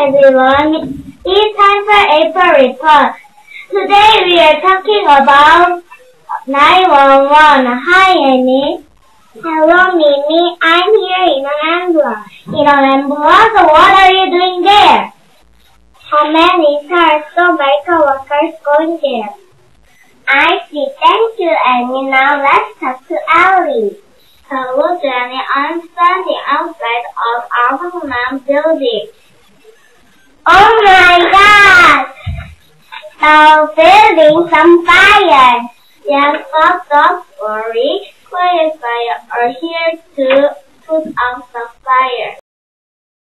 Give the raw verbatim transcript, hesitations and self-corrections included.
everyone. It's time for April report. Today we are talking about nine one one. Hi, Annie. Hello, Mimi. I'm here in an ambulance. In an ambulance? What are you doing there? How many cars so medical workers going there? I see. Thank you, Annie. Now let's talk to ELLIE. Hello, Jenny. I'm standing outside of our main building. Oh my God! The building's on fire. Yes, but don't worry. Quiet fire are here to put out the fire.